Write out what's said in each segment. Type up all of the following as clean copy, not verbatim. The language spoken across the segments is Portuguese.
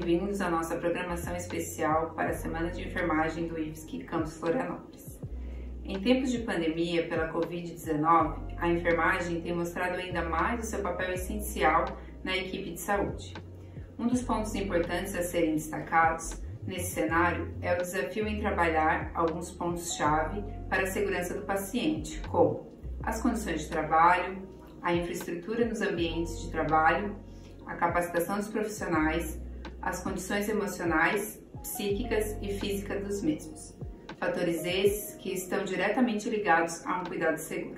bem-vindos à nossa programação especial para a Semana de Enfermagem do IFSC Campus Florianópolis. Em tempos de pandemia pela Covid-19, a enfermagem tem mostrado ainda mais o seu papel essencial na equipe de saúde. Um dos pontos importantes a serem destacados nesse cenário é o desafio em trabalhar alguns pontos-chave para a segurança do paciente, como as condições de trabalho, a infraestrutura nos ambientes de trabalho, a capacitação dos profissionais, as condições emocionais, psíquicas e físicas dos mesmos. Fatores esses que estão diretamente ligados a um cuidado seguro.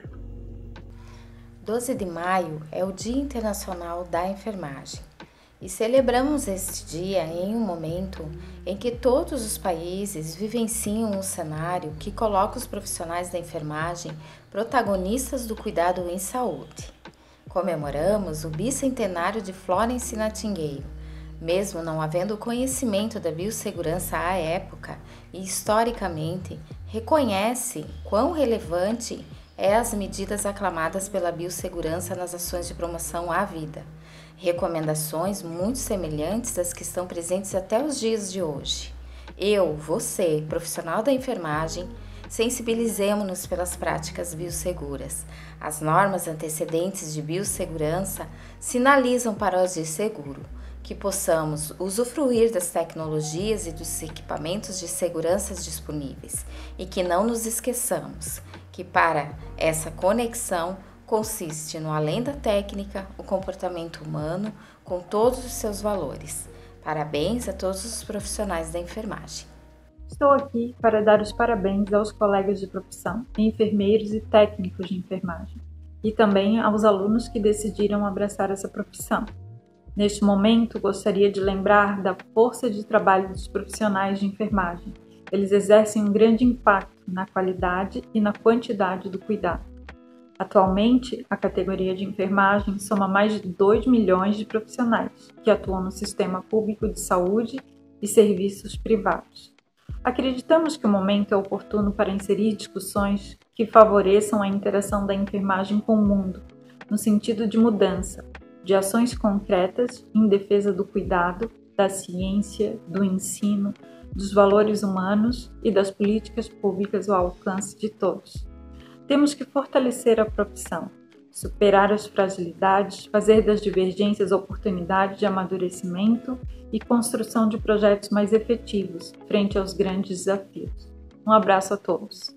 12 de maio é o Dia Internacional da Enfermagem e celebramos este dia em um momento em que todos os países vivenciam um cenário que coloca os profissionais da enfermagem protagonistas do cuidado em saúde. Comemoramos o bicentenário de Florence Nightingale, mesmo não havendo conhecimento da biossegurança à época e historicamente reconhece quão relevante as medidas aclamadas pela biossegurança nas ações de promoção à vida. Recomendações muito semelhantes às que estão presentes até os dias de hoje. Você, profissional da enfermagem, sensibilizemo-nos pelas práticas biosseguras. As normas antecedentes de biossegurança sinalizam para agir seguro, que possamos usufruir das tecnologias e dos equipamentos de segurança disponíveis e que não nos esqueçamos que para essa conexão consiste no além da técnica, o comportamento humano com todos os seus valores. Parabéns a todos os profissionais da enfermagem. Estou aqui para dar os parabéns aos colegas de profissão, enfermeiros e técnicos de enfermagem, e também aos alunos que decidiram abraçar essa profissão. Neste momento, gostaria de lembrar da força de trabalho dos profissionais de enfermagem. Eles exercem um grande impacto na qualidade e na quantidade do cuidado. Atualmente, a categoria de enfermagem soma mais de 2 milhões de profissionais que atuam no sistema público de saúde e serviços privados. Acreditamos que o momento é oportuno para inserir discussões que favoreçam a interação da enfermagem com o mundo, no sentido de mudança, de ações concretas em defesa do cuidado, da ciência, do ensino, dos valores humanos e das políticas públicas ao alcance de todos. Temos que fortalecer a profissão, superar as fragilidades, fazer das divergências oportunidade de amadurecimento e construção de projetos mais efetivos frente aos grandes desafios. Um abraço a todos.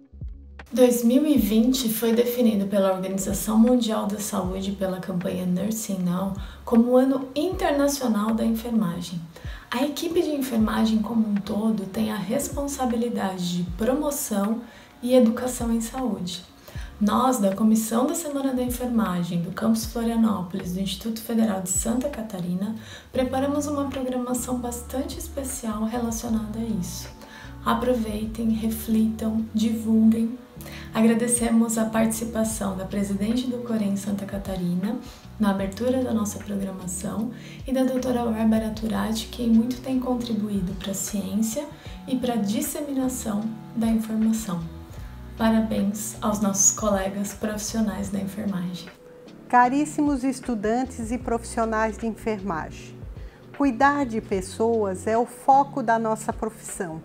2020 foi definido pela Organização Mundial da Saúde pela campanha Nursing Now como o Ano Internacional da Enfermagem. A equipe de enfermagem como um todo tem a responsabilidade de promoção e educação em saúde. Nós, da Comissão da Semana da Enfermagem do Campus Florianópolis do Instituto Federal de Santa Catarina, preparamos uma programação bastante especial relacionada a isso. Aproveitem, reflitam, divulguem. Agradecemos a participação da presidente do Corém Santa Catarina na abertura da nossa programação e da doutora Bárbara Turati, que muito tem contribuído para a ciência e para a disseminação da informação. Parabéns aos nossos colegas profissionais da enfermagem. Caríssimos estudantes e profissionais de enfermagem, cuidar de pessoas é o foco da nossa profissão.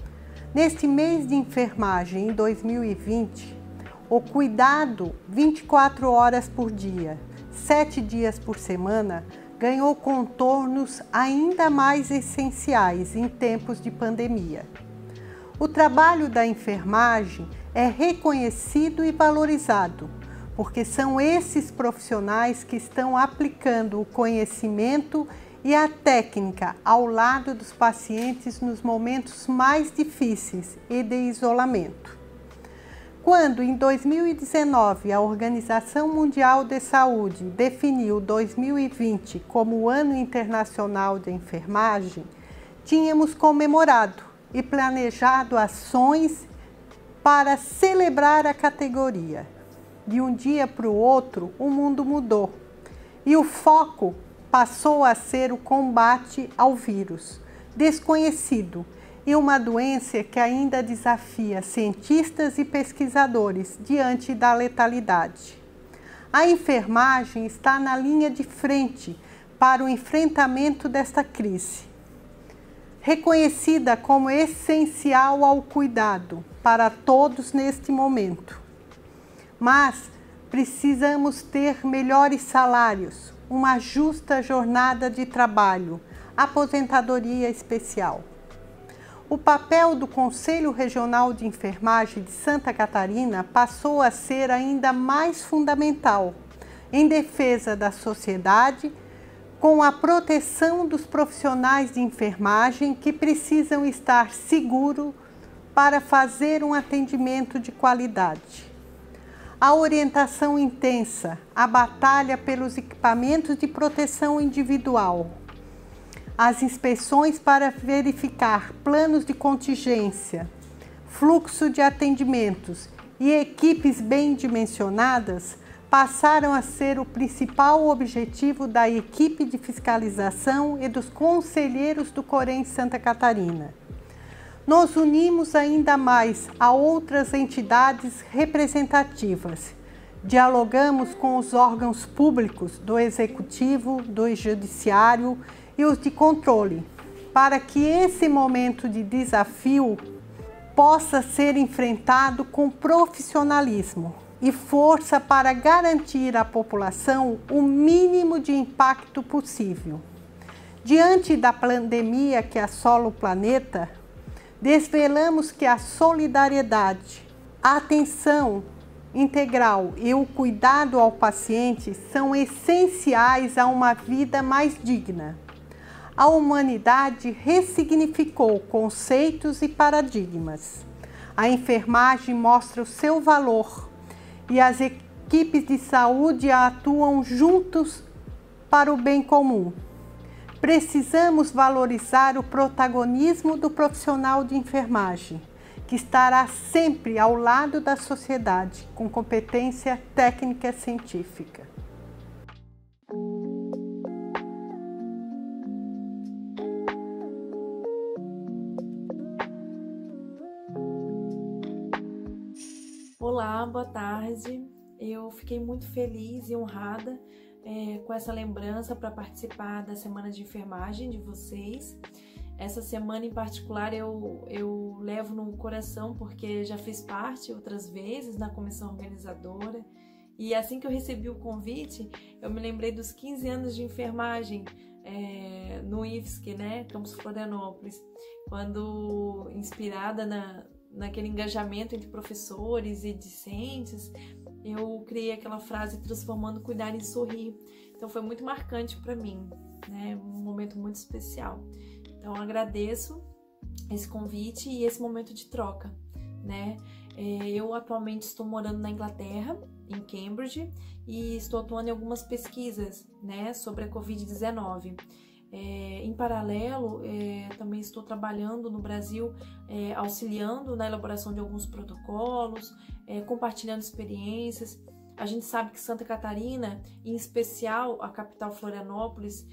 Neste mês de enfermagem em 2020, o cuidado 24 horas por dia, 7 dias por semana, ganhou contornos ainda mais essenciais em tempos de pandemia. O trabalho da enfermagem é reconhecido e valorizado, porque são esses profissionais que estão aplicando o conhecimento e a técnica ao lado dos pacientes nos momentos mais difíceis e de isolamento. Quando, em 2019, a Organização Mundial de Saúde definiu 2020 como o Ano Internacional de Enfermagem, tínhamos comemorado e planejado ações para celebrar a categoria. De um dia para o outro, o mundo mudou e o foco passou a ser o combate ao vírus desconhecido e uma doença que ainda desafia cientistas e pesquisadores diante da letalidade. A enfermagem está na linha de frente para o enfrentamento desta crise. reconhecida como essencial ao cuidado para todos neste momento. Mas precisamos ter melhores salários, uma justa jornada de trabalho, aposentadoria especial. O papel do Conselho Regional de Enfermagem de Santa Catarina passou a ser ainda mais fundamental em defesa da sociedade, com a proteção dos profissionais de enfermagem que precisam estar seguros para fazer um atendimento de qualidade. A orientação intensa, a batalha pelos equipamentos de proteção individual, as inspeções para verificar planos de contingência, fluxo de atendimentos e equipes bem dimensionadas passaram a ser o principal objetivo da equipe de fiscalização e dos conselheiros do Corém Santa Catarina. Nos unimos ainda mais a outras entidades representativas. Dialogamos com os órgãos públicos do Executivo, do Judiciário e os de controle, para que esse momento de desafio possa ser enfrentado com profissionalismo e força para garantir à população o mínimo de impacto possível. Diante da pandemia que assola o planeta, desvelamos que a solidariedade, a atenção integral e o cuidado ao paciente são essenciais a uma vida mais digna. A humanidade ressignificou conceitos e paradigmas. A enfermagem mostra o seu valor e as equipes de saúde atuam juntos para o bem comum. Precisamos valorizar o protagonismo do profissional de enfermagem, que estará sempre ao lado da sociedade, com competência técnica e científica. Olá, boa tarde. Eu fiquei muito feliz e honrada com essa lembrança para participar da Semana de Enfermagem de vocês. Essa semana em particular eu levo no coração porque já fiz parte outras vezes na comissão organizadora e assim que eu recebi o convite, eu me lembrei dos 15 anos de enfermagem no IFSC, né, Campus Florianópolis, quando inspirada naquele engajamento entre professores e discentes, eu criei aquela frase transformando cuidar em sorrir. Então foi muito marcante para mim, né? Um momento muito especial. Então agradeço esse convite e esse momento de troca, né? Eu atualmente estou morando na Inglaterra, em Cambridge, e estou atuando em algumas pesquisas, né, sobre a Covid-19. Em paralelo, também estou trabalhando no Brasil, auxiliando na elaboração de alguns protocolos, compartilhando experiências. A gente sabe que Santa Catarina, em especial a capital Florianópolis,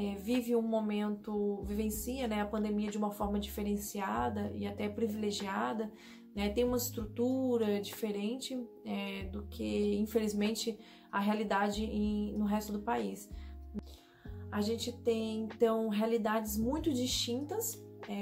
vivencia, né, a pandemia de uma forma diferenciada e até privilegiada, né, tem uma estrutura diferente do que, infelizmente, a realidade no resto do país. A gente tem, então, realidades muito distintas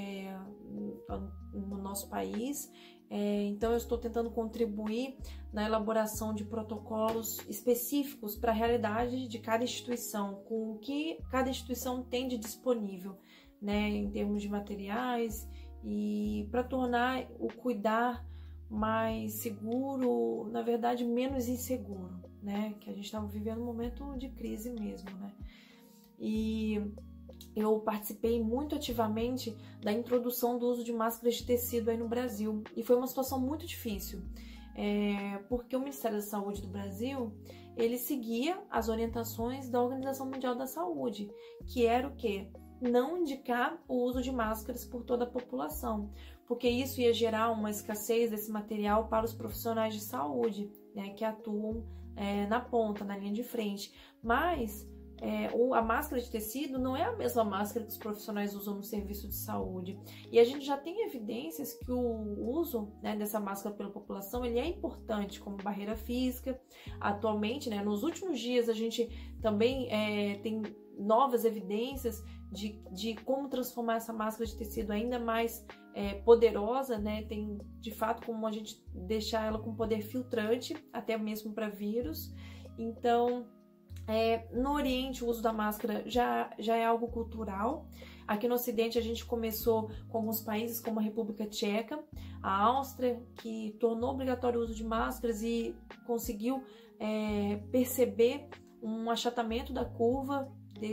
no nosso país, então eu estou tentando contribuir na elaboração de protocolos específicos para a realidade de cada instituição, com o que cada instituição tem de disponível, né, em termos de materiais, e para tornar o cuidar mais seguro, na verdade menos inseguro, né, que a gente estava vivendo um momento de crise mesmo, né. E eu participei muito ativamente da introdução do uso de máscaras de tecido aí no Brasil. E foi uma situação muito difícil, porque o Ministério da Saúde do Brasil, ele seguia as orientações da Organização Mundial da Saúde, que era o quê? Não indicar o uso de máscaras por toda a população, porque isso ia gerar uma escassez desse material para os profissionais de saúde, né, que atuam na ponta, na linha de frente. Mas a máscara de tecido não é a mesma máscara que os profissionais usam no serviço de saúde. E a gente já tem evidências que o uso, né, dessa máscara pela população, ele é importante como barreira física. Atualmente, né, nos últimos dias, a gente também tem novas evidências de como transformar essa máscara de tecido ainda mais poderosa, né? Tem de fato como a gente deixar ela com poder filtrante, até mesmo para vírus. Então, no Oriente, o uso da máscara já é algo cultural. Aqui no Ocidente, a gente começou com alguns países como a República Tcheca, a Áustria, que tornou obrigatório o uso de máscaras e conseguiu perceber um achatamento da curva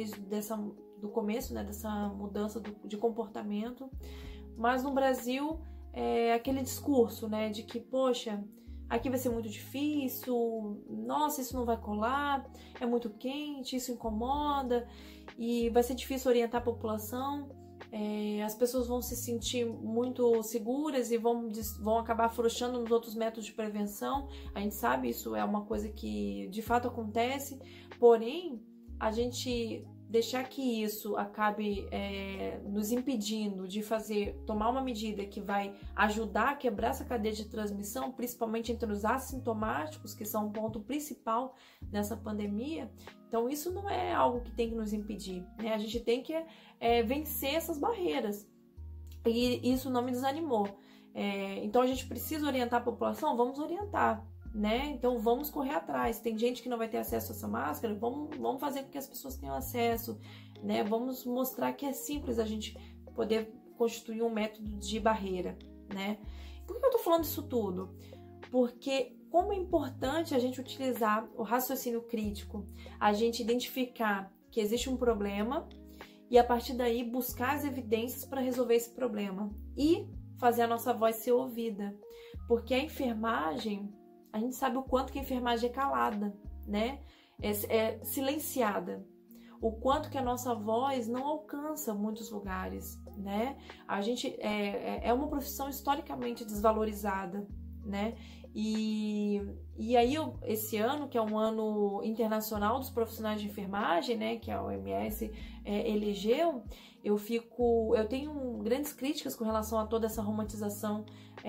do começo, né, dessa mudança de comportamento. Mas no Brasil, aquele discurso, né, de que, poxa, aqui vai ser muito difícil, nossa, isso não vai colar, é muito quente, isso incomoda e vai ser difícil orientar a população. As pessoas vão se sentir muito seguras e vão acabar afrouxando nos outros métodos de prevenção. A gente sabe, isso é uma coisa que de fato acontece, porém, a gente deixar que isso acabe nos impedindo de tomar uma medida que vai ajudar a quebrar essa cadeia de transmissão, principalmente entre os assintomáticos, que são um ponto principal nessa pandemia. Então isso não é algo que tem que nos impedir, né? A gente tem que vencer essas barreiras, e isso não me desanimou. Então a gente precisa orientar a população, vamos orientar, né? Então vamos correr atrás. Tem gente que não vai ter acesso a essa máscara, vamos fazer com que as pessoas tenham acesso, né? Vamos mostrar que é simples a gente poder constituir um método de barreira, né? Por que eu tô falando isso tudo? Porque como é importante a gente utilizar o raciocínio crítico, a gente identificar que existe um problema e a partir daí buscar as evidências para resolver esse problema e fazer a nossa voz ser ouvida. Porque a enfermagem, a gente sabe o quanto que a enfermagem é calada, né? É silenciada. O quanto que a nossa voz não alcança muitos lugares, né? A gente é uma profissão historicamente desvalorizada, né? E aí, esse ano, que é um ano internacional dos profissionais de enfermagem, né? Que a OMS elegeu, eu tenho grandes críticas com relação a toda essa romantização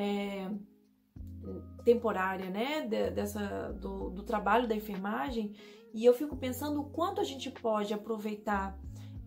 temporária, né, do trabalho da enfermagem, e eu fico pensando o quanto a gente pode aproveitar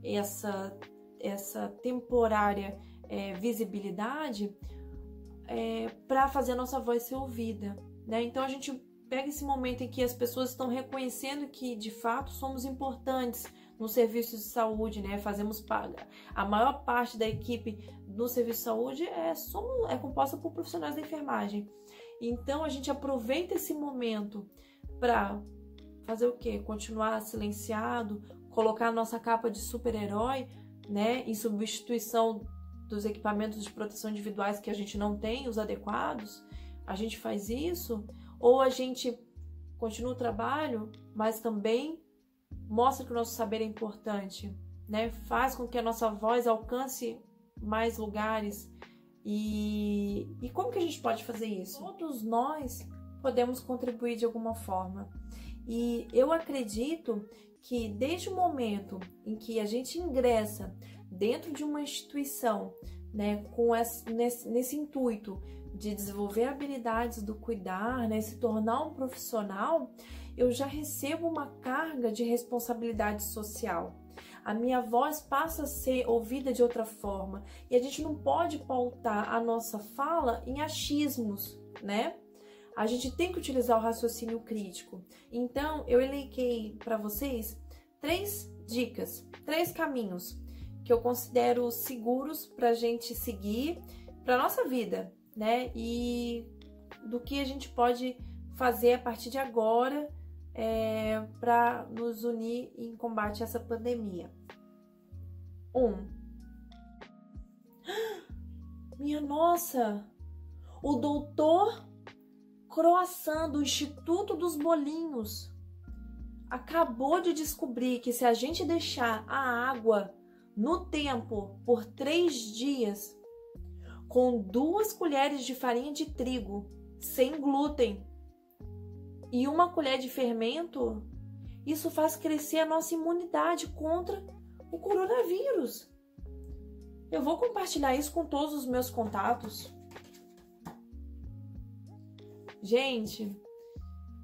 essa temporária visibilidade para fazer a nossa voz ser ouvida, né? Então a gente pega esse momento em que as pessoas estão reconhecendo que de fato somos importantes nos serviços de saúde, né? A maior parte da equipe do serviço de saúde é composta por profissionais da enfermagem. Então a gente aproveita esse momento para fazer o quê? Continuar silenciado, colocar a nossa capa de super-herói, né? Em substituição dos equipamentos de proteção individuais que a gente não tem, os adequados. A gente faz isso, ou a gente continua o trabalho, mas também mostra que o nosso saber é importante, né? Faz com que a nossa voz alcance mais lugares. E como que a gente pode fazer isso? Todos nós podemos contribuir de alguma forma. E eu acredito que desde o momento em que a gente ingressa dentro de uma instituição, né, nesse intuito de desenvolver habilidades do cuidar, né, se tornar um profissional, eu já recebo uma carga de responsabilidade social. A minha voz passa a ser ouvida de outra forma e a gente não pode pautar a nossa fala em achismos, né? A gente tem que utilizar o raciocínio crítico. Então, eu elenquei para vocês 3 dicas, 3 caminhos que eu considero seguros para a gente seguir para nossa vida, né? E do que a gente pode fazer a partir de agora para nos unir em combate a essa pandemia. 1. Minha nossa! O doutor Croissant do Instituto dos Bolinhos acabou de descobrir que se a gente deixar a água no tempo por 3 dias, com 2 colheres de farinha de trigo sem glúten e 1 colher de fermento, isso faz crescer a nossa imunidade contra o coronavírus. Eu vou compartilhar isso com todos os meus contatos. Gente,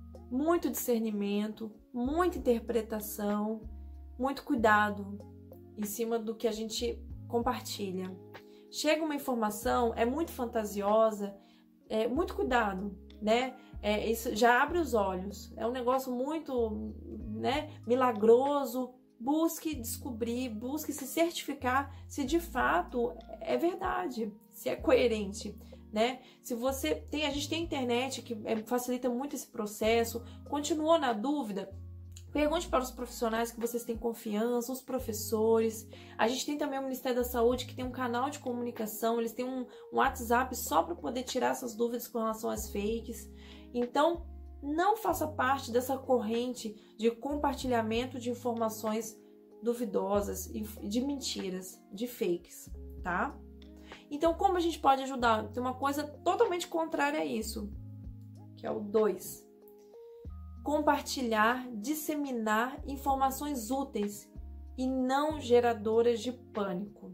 muito discernimento, muita interpretação, muito cuidado, em cima do que a gente compartilha. Chega uma informação, é muito fantasiosa, muito cuidado, né? Isso já abre os olhos, é um negócio muito, né, milagroso. Busque descobrir, busque se certificar se de fato é verdade, se é coerente, né? Se você tem, a gente tem internet que facilita muito esse processo. Continuou na dúvida? Pergunte para os profissionais que vocês têm confiança, os professores. A gente tem também o Ministério da Saúde, que tem um canal de comunicação, eles têm um WhatsApp só para poder tirar essas dúvidas com relação às fakes. Então, não faça parte dessa corrente de compartilhamento de informações duvidosas e de mentiras, de fakes, tá? Então, como a gente pode ajudar? Tem uma coisa totalmente contrária a isso, que é o 2. Compartilhar, disseminar informações úteis e não geradoras de pânico.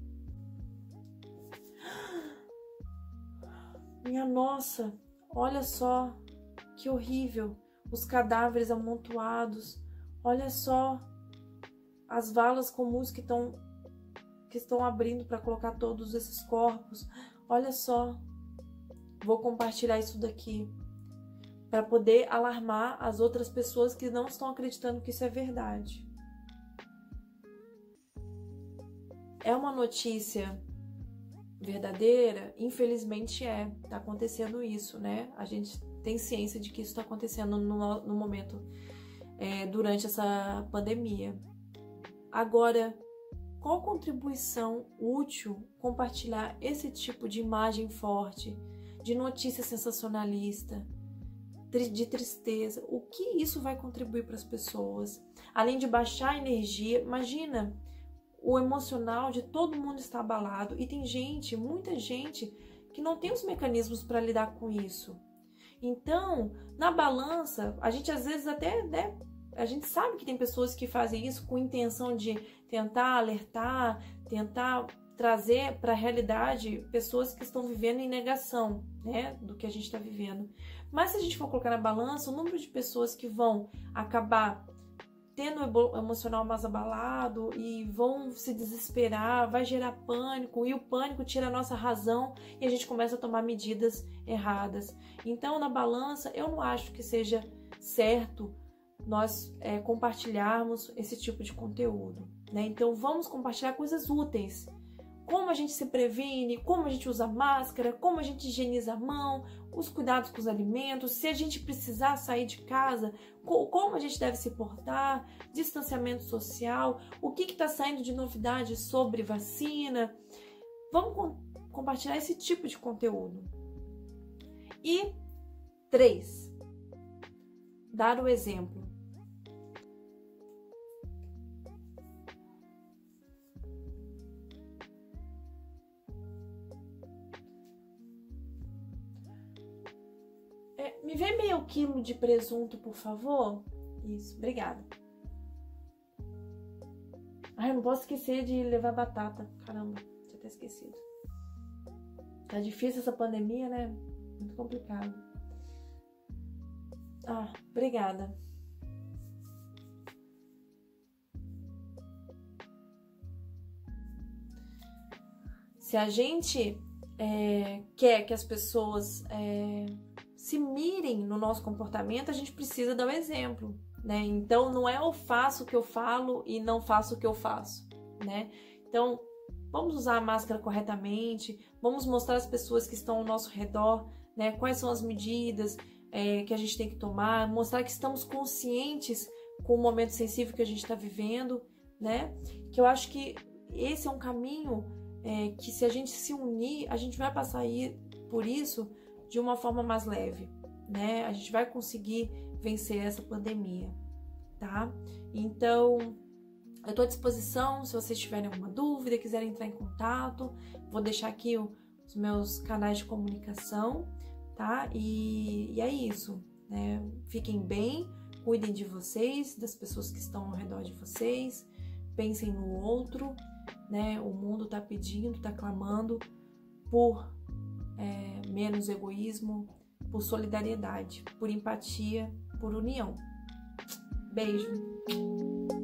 Minha nossa, olha só que horrível, os cadáveres amontoados, olha só as valas comuns que estão abrindo para colocar todos esses corpos, olha só, vou compartilhar isso daqui para poder alarmar as outras pessoas que não estão acreditando que isso é verdade. É uma notícia verdadeira? Infelizmente tá acontecendo isso, né? A gente tem ciência de que isso está acontecendo no momento, durante essa pandemia. Agora, qual contribuição útil compartilhar esse tipo de imagem forte, de notícia sensacionalista, de tristeza? O que isso vai contribuir para as pessoas? Além de baixar a energia, imagina, o emocional de todo mundo está abalado e tem gente, muita gente, que não tem os mecanismos para lidar com isso. Então, na balança, a gente às vezes até, né, a gente sabe que tem pessoas que fazem isso com intenção de tentar alertar, tentar trazer para a realidade pessoas que estão vivendo em negação, né, do que a gente está vivendo. Mas se a gente for colocar na balança, o número de pessoas que vão acabar tendo o emocional mais abalado e vão se desesperar, vai gerar pânico, e o pânico tira a nossa razão e a gente começa a tomar medidas erradas. Então, na balança, eu não acho que seja certo nós compartilharmos esse tipo de conteúdo, né? Então, vamos compartilhar coisas úteis. Como a gente se previne, como a gente usa máscara, como a gente higieniza a mão, os cuidados com os alimentos, se a gente precisar sair de casa, como a gente deve se portar, distanciamento social, o que está saindo de novidade sobre vacina. Vamos compartilhar esse tipo de conteúdo. E 3, dar o exemplo. Me vê meio quilo de presunto, por favor? Isso, obrigada. Ai, eu não posso esquecer de levar batata. Caramba, tinha até esquecido. Tá difícil essa pandemia, né? Muito complicado. Ah, obrigada. Se a gente quer que as pessoas se mirem no nosso comportamento, a gente precisa dar o exemplo, né? Então, não é eu faço o que eu falo e não faço o que eu faço, né? Então, vamos usar a máscara corretamente, vamos mostrar às pessoas que estão ao nosso redor, né, quais são as medidas que a gente tem que tomar, mostrar que estamos conscientes com o momento sensível que a gente está vivendo, né? Que eu acho que esse é um caminho que, se a gente se unir, a gente vai passar por isso de uma forma mais leve, né? A gente vai conseguir vencer essa pandemia, tá? Então, eu estou à disposição, se vocês tiverem alguma dúvida, quiserem entrar em contato, vou deixar aqui os meus canais de comunicação, tá? E é isso, né? Fiquem bem, cuidem de vocês, das pessoas que estão ao redor de vocês, pensem no outro, né? O mundo tá pedindo, tá clamando por menos egoísmo, por solidariedade, por empatia, por união. Beijo!